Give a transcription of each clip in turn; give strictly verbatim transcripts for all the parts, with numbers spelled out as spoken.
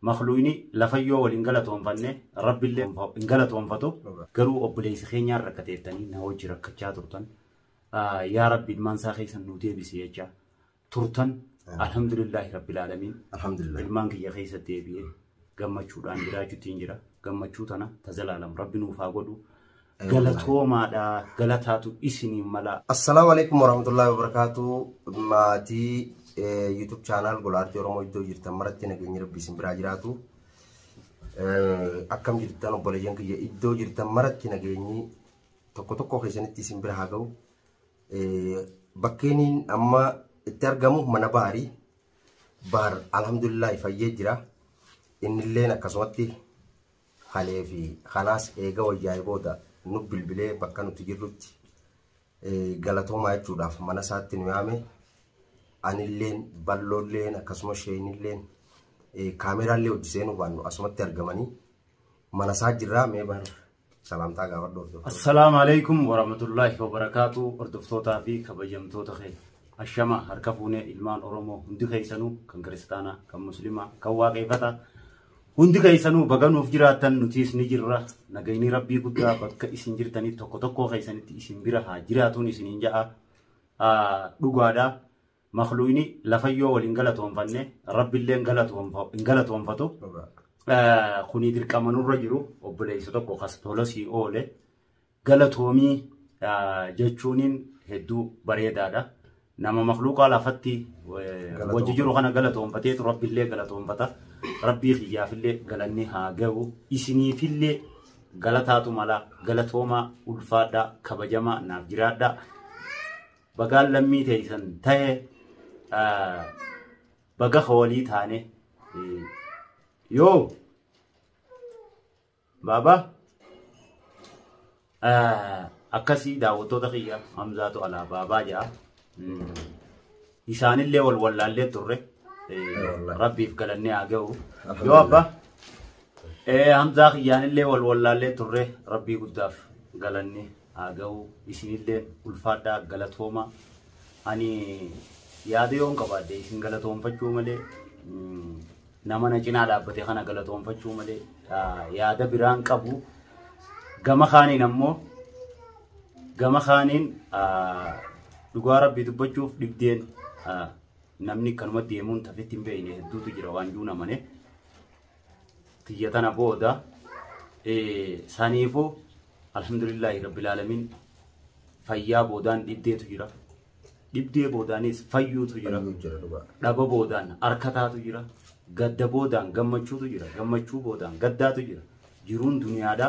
مخلوقني لفيو والإنجلة وانفنة رب اللي إنجلة وانفتو قالوا أبليس خينيا ركتيتني نوجي ركتشا ترتن آه يا رب المان ساخي سنوتي بسيجا ترتن الحمد لله رب العالمين الحمد لله المان كي يخيس الدبيه قام تشود عن جراج تينجرا قام تشوتنا تزلالم رب نوفا قدو قالتو ما دا قالتاتو إسني ملا. السلام عليكم ورحمة الله وبركاته. ماتي يوتيوب channel قلارتي ورمو يدو جرتا مرتين كي نربي سنبراجراتو أكم جرتا نبوليجان كي يدو جرتا مرتين كي ني توكو توكو خيسانتي سنبراجاو بكينين أما ترجمو منباري بار الحمد لله فيجرا إن اللينا كسوتي خليفي خلاص إيجا وجايبودا نبل بلي بكانو تجربتي غلطو ما يتودا فمانا ساتي نيامي أن اللين بالو اللين أكسمو شين اللين كاميرا اللي وجسينو بانو أسمو ترجماني مانا ساجرا ميبار سلام تاقا وردو. السلام عليكم ورحمة الله وبركاته. أردفتوتا في كبجمتوتا خي الشما هركفوني إلمان أورومو هندي خيسانو كنغرستانا كمسلمة كواقيفتا هندي خيسانو بغانو فجراتن نتيس نجرة نغيني ربي قدا بك إسن جرتاني توكو توكو خيسانتي إسن برها جراتون إسن إنجاء لغادا مخلوقني لفيو والإنجلة وانفنة رب اللي إنجلة وانفتو خوني درك أمانو رجلو وبليس توكو خاستولسي أولي غلطومي جاتشونين هدو بريدادا نما مخلوقا لفتي وججرو خنا غلطوم فتيت رب اللي غلطوم فتا ربي خيا في اللي غلني ها جو إسني في اللي غلطاتو مالا غلطوما ulfaada kabajama nafjiraada bagal lammi taysan taye baga khawali thane yo baba akasi daawwato taqiya hamzatu ala baba ja إسان اللي والولا اللي تره ربي في كلني عجو يو أبا إيه هم ذاك يعني اللي والولا اللي تره ربي قداف كلني عجو إسين اللي والفادا قلتهما أني ياديون كبادي إسين قلتهم فجوا ملي نمنا جنا دابتي خنا قلتهم فجوا ملي يادا بران كابو جما خانين أمو جما خانين Dugara bitu baju dibden namni kanuma deemun tafetin beene duutu jira waan juuna mane tiyatana booda saniifo alhamdulillahi rabbil alamin fayyaa boodaan dibdeetu jira dibdee boodaanis fayyuutu jira dhaba boodaan arkataatu jira gadda boodaan gammachuutu jira gammachuu boodaan gaddaatu jira jiruun duniyaadha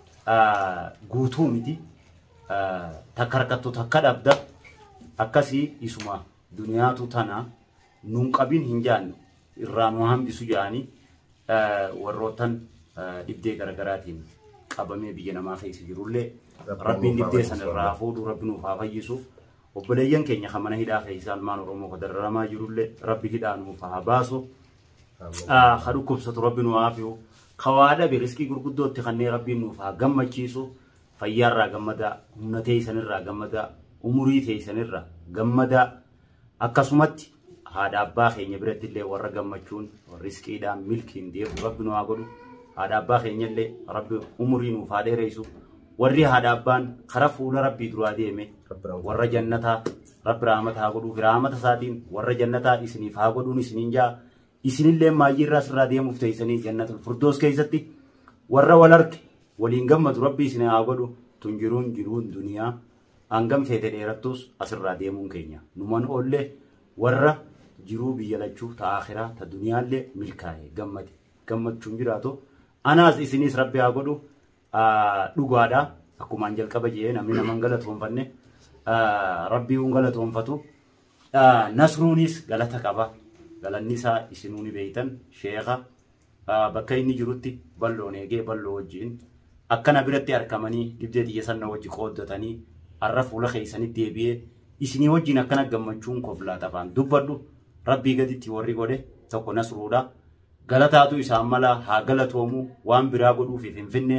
guutuu miti takka rakkattu takka dhabda akkasi isuma duniyaatu tana nun qabin hinjaan irraanu hambisu jaani warrotan dibdee gargaraatiin qabamee biyya namaa keessa jirullee rabbiin dibdee san irraa fuudhu rabbi nuuf haa fayyisu obboleeyyan keenya kamana hidhaa keessa almaan oromoo kadarramaa jirullee rabbi hidhaa nuuf haa baasu kadhu kubsatu rabbi nuuf haa fi'u kawaadha biriskii gurguddootti kanneen rabbiin nuuf haa gammachiisu fayyaarraa gammada humna teessanirraa gammada umurii teessanirra gammada akkasumatti haadha abbaa keenya biratti illee warra gammachuun riskiidhaan milkiin deebu rabbi nu haa godhu haadha abbaa keenya illee rabbi umurii nuuf haa dheereessu warri haadha abbaan karaa fuula rabbii duraa deeme warra jannataa rabbi raamata haa godhuuf raamata isaatiin warra jannataa isiniif haa godhuun isiniin jaa isinillee maayyiirraa sirraa deemuuf teessanii jannatul firdoos keessatti warra wal arge waliin gammadu rabbi isin haa godhu tun jiruun jiruun duniyaa Angam fete dheerattus asirraa deemuun keenya numan oolle warra jiruu biyya lachuu ta akhiraa ta duniyaallee milkaa'e gammade gammachuun jiraatu anaas isinis rabbi haa godhu dhugaadha akkumaan jalqaba jee namni naman galatoonfanne rabbiin galatoonfatu nasruunis galata qaba galanni isaa isinuuni beeytan sheekha bakka inni jirutti balloon eegee balloo wajjiin akkana biratti arkamanii dibdee xiyya sanna wajji qooddatanii arraf wala khaysanit deebi'ee isinii wajjin akkana gammachuun koflaata faan dubbadhu rabbii gaditti warri godhe tokko nasruudha galataatu isaan mala haa galatoomu waan biraa godhuuf finfinne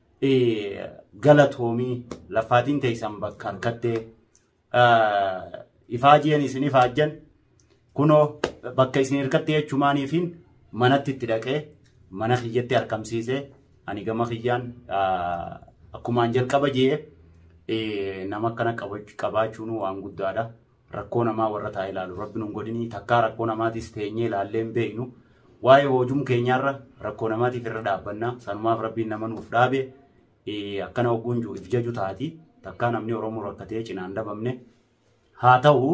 galatoomii lafaatiin teessan bakka harkattee ifaajiyan isin ifaajjan kuno bakka isin hirkattee jechumaaniifin manatti itti dhaqee mana kiyyatti harkamsiisee ani gama kiyyaan akkumaan jalqaba jee nama akkana qabaachuun waan guddaadha. Rakkoo namaa warra taa'ee ilaalu rabbi nun godhini takkaa rakkoo namaatis teenyee ilaallee hin beeknu. Waa'ee hojuum keenyaarra rakkoo namaatiif irra dhaabbannaa sanumaaf rabbiin nama nuuf dhaabe akkana hogguun jiru if jaju taati takkaa namni Oromoo rakkatee cinaan dhabamne haa ta'u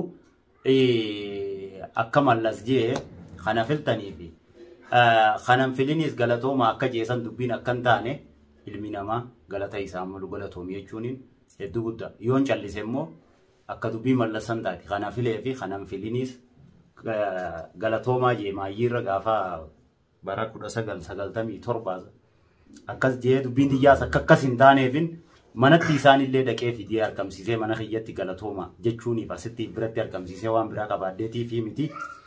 akka mallas jee kana filtanii fi kanan filinis galatooma akka jeesan dubbiin akka hin taane ilmi namaa galata isaa malu galatoomi jechuun hedduu guddaa yoon callise immoo akka dubbii mallasan taati kana filee fi kanan filinis galatoomaa jee maayyiirra gaafa bara kudha sagal sagaltamii torba akkas jee dubbiin xiyyaas akka akkas hin taaneefin manatti isaanillee dhaqee fidee argamsiisee mana kiyyatti galatooma jechuuniif asitti biratti argamsiisee waan biraa qabaaddeetii fi miti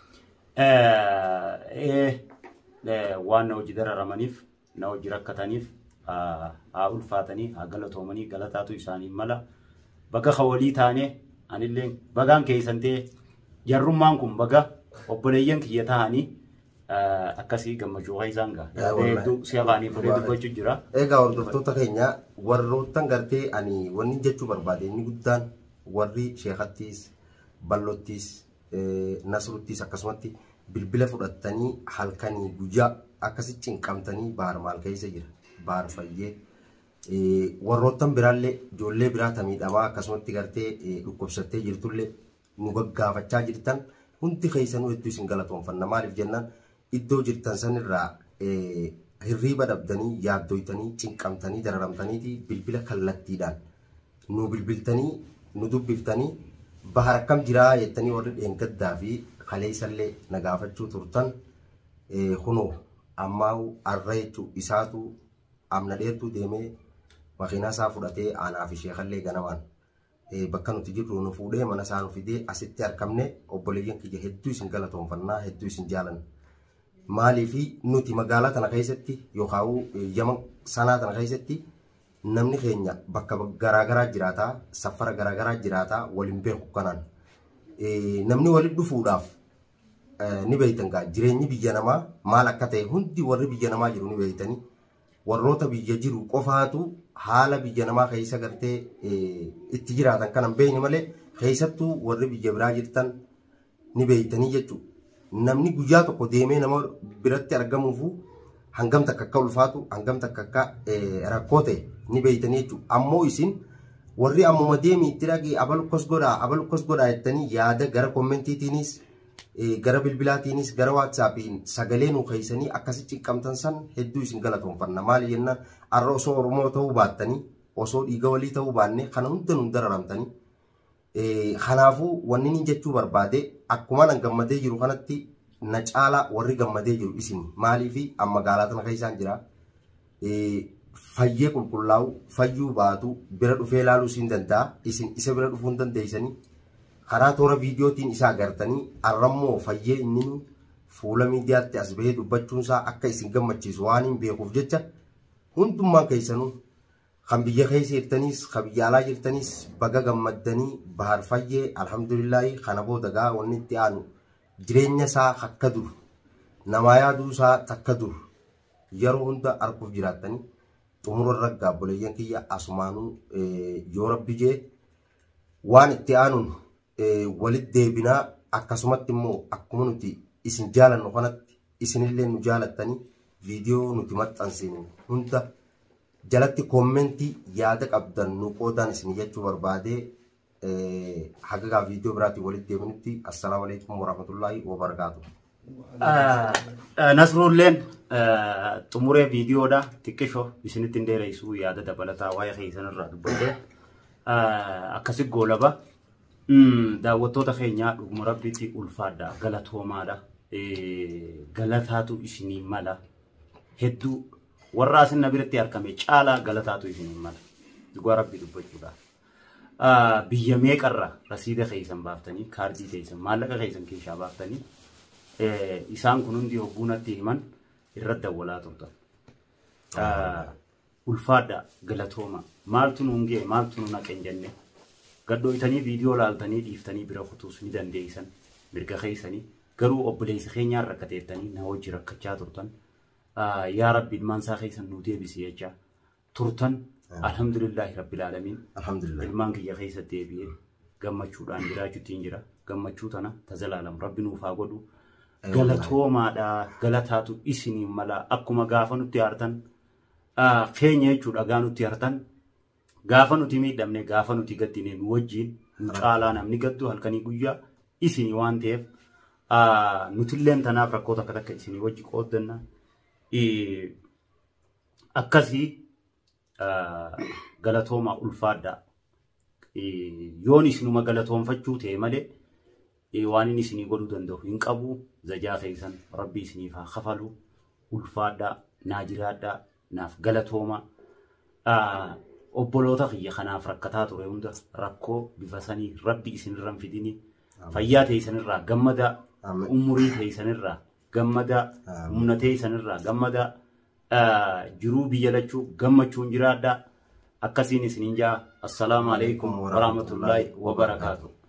waan na hojii dararamaniif na hojii rakkataniif haa ulfaatanii haa galatoomanii galataatu isaanii mala baga hawalii taane anillee bagaan keessan ta'e jarrummaan kun baga obboleeyyan kiyya ta'anii akkasii gammachuu isaan gaa hedduu si afaanii fudhee dubbachuu jira. Egaa hordoftoota keenya warroottan gartee ani wanni jechuu barbaade inni guddaan warri sheekattiis ballottiis nasruttiis akkasumatti bilbila fudhattanii halkanii guyyaa akkasi cinqamtanii baar maal keessa jira baar fayyee warroottan biraallee ijoollee biraa miidhamaa akkasumatti gartee dhukkubsattee jirtullee nu gaggaafachaa jirtan hundi keessanuu hedduu isin galatoonfanna maaliif jennaan iddoo jirtan sanirraa hirriiba dhabdanii yaaddoytanii cinqamtanii dararamtaniiti bilbila kallattiidhaan nu bilbiltanii nu dubbiftanii bahar akkam jiraa jettanii warri dheengaddaa fi kaleessallee na gaafachuu turtan kunoo ammaa arra jechuu isaatu amna dheertuu deemee makiinaa isaa fudhatee aanaa fi sheekallee ganamaan bakka nuti jirru nu fuudhee mana isaa nu fidee asitti argamne obboleeyyan kiyya hedduu isin galatoonfannaa hedduu isin jaalan maaliifi nuti magaalaa tana keessatti yookaan yaman sanaa tana keessatti namni keenya bakka garaagaraa jiraataa safara garaagaraa jiraataa waliin beeku kanaan namni waliin dhufuudhaaf ni beeytan gaa jireenyi biyya namaa maal akka ta'e hundi warri biyya namaa jiru ni beeytanii warroota biyya jiru qofaatu haala biyya namaa keessa gartee itti jiraatan kanan beeyne malee keessattuu warri biyya biraa jirtan ni beeytanii jechuudha. Namni guyyaa tokko deemee nama biratti argamuufu hangam takka akka ulfaatu hangam takka akka rakkoo ta'e ni beeytanii jechuudha. Ammoo isin warri ammuma deemii itti dhaqee abalukkos godhaa abalukkos godhaa jettanii yaada gara kommentiitiinis gara bilbilaatiinis gara waatsaappiin sagalee nu keessanii akkasi cinqamtan san hedduu isin galatoonfanna maali jennaan arra osoo Oromoo ta'uu baattanii osoo dhiiga walii ta'uu baanne kana hunda nu dararamtanii kanaafuu wanni ni jechuu barbaade akkuma nan gammadee jiru kanatti na caala warri gammadee jiru isin maaliifi amma magaalaa tana keessaan jira fayyee qulqullaa'u fayyuu baatu bira dhufee ilaaluu siin danda'a isin isa bira dhufuu hin dandeessanii karaa toora viidiyootiin isaa agartanii arrammoo fayyee inni fuula miidiyaatti as bahee dubbachuun isaa akka isin gammachiisu waan hin beekuuf jecha hundummaan keessanuu kan biyya keessa jirtanis kan biyya alaa jirtanis baga gammaddanii bahar fayyee alhamdulillaahi kana booda gaa wanni itti aanu jireenya isaa akka dur namaa yaaduu isaa takka dur yeroo hunda arguuf jiraattanii xumura raggaa obboleeyyan kiyya asumaanuu yoo rabbi jee waan itti aanuun walitti deebinaa akkasumatti immoo akkuma nuti isin jaalannu kanatti isinillee nu jaalattanii viidiyoo nuti maxxansinu hunda jalatti koommentii yaada qabdan nu qoodaan isin jechuu barbaade haga viidiyoo biraatiin walitti deebinutti assalaamu alaykum warahmatullaahi wabarakaatu. Nasrulleen xumuree viidiyoodha xiqqisho isinitti hin dheereessuu yaada dabalataa waa'ee keessanirraa dubbadde akkasi goolaba daawwattoota keenyaa dhuguma rabbiitti ulfaadha galatoomaadha galataatu isinii mala hedduu warra asin biratti argame caalaa galataatu isinii mala dhugaa rabbii dubbachuudha. Biyya meeqarra rasiida keessan baaftanii kaardii keessan maallaqa keessan keessaa baaftanii isaan kun hundi hogguunatti himan irratti dawwalaa turtan. Ulfaadha galatooma maaltu nuun ga'e maaltu nuun haqen jenne gaddoytanii viidiyoo laaltanii dhiiftanii bira kutuus ni dandeeysan mirga keessanii garuu obboleessi keenyaa rakkateettanii na wajji rakkachaa turtan yaa rabbi ilmaan isaa keessan nuu deebisi jecha turtan alhamdulillahi rabbil alamin ilmaan kiyya keessatti deebi'ee gammachuudhaan jiraachuutiin jira gammachuu tana tazalaalam rabbi nuuf haa godhu galatoomaadha galataatu isiniin mala akkuma gaafa nutti hartan keenya jechuudha gaa nutti hartan gaafa nuti miidhamne gaafa nuti gaddine nu wajjiin nu caalaa namni gaddu halkanii guyyaa isinii waan ta'eef nutilleen tanaaf rakkoota akka takka isinii wajji qooddanna akkasii galatooma ulfaadha yoon isinuma galatoonfachuu ta'e malee waan inni isinii godhuu danda'u hin qabu zajaa keessan rabbi isiniif haa kafalu ulfaadha naa jiraadha naaf galatooma obboloota kiyya kanaaf rakkataa ture hunda rakkoo bifa sanii rabbi isinirra hin fidini fayyaa teessanirraa gammada umurii teessanirraa gammada humna teessanirraa gammada jiruu biyya lachuu gammachuun jiraadha akkasiin isiniin jaa assalaamu alaykum wa rahmatullahi wa barakaatuh